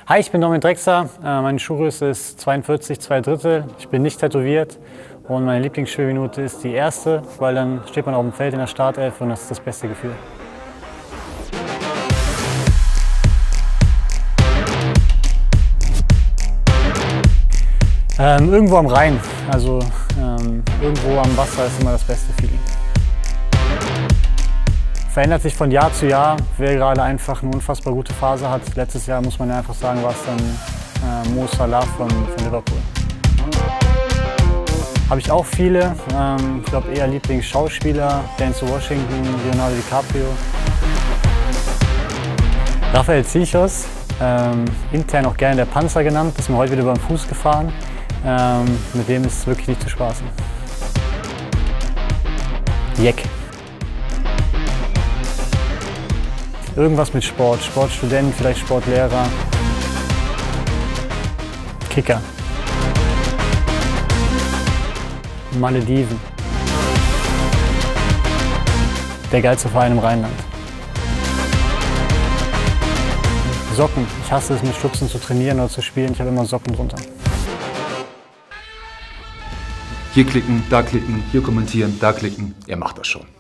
Hi, ich bin Dominik Drexler. Meine Schuhgröße ist 42, 2/3. Ich bin nicht tätowiert und meine Lieblingsspielminute ist die erste, weil dann steht man auf dem Feld in der Startelf und das ist das beste Gefühl. Irgendwo am Rhein, also irgendwo am Wasser ist immer das beste Feeling. Verändert sich von Jahr zu Jahr, wer gerade einfach eine unfassbar gute Phase hat. Letztes Jahr, muss man ja einfach sagen, war es dann Mo Salah von Liverpool. Habe ich auch viele, ich glaube eher Lieblingsschauspieler, Denzel Washington, Leonardo DiCaprio. Rafael Zichos, intern auch gerne der Panzer genannt, ist mir heute wieder beim Fuß gefahren. Mit dem ist es wirklich nicht zu spaßen. Jeck. Irgendwas mit Sport, Sportstudent, vielleicht Sportlehrer. Kicker. Malediven. Der geilste Verein im Rheinland. Socken. Ich hasse es, mit Stutzen zu trainieren oder zu spielen. Ich habe immer Socken drunter. Hier klicken, hier kommentieren, da klicken. Er macht das schon.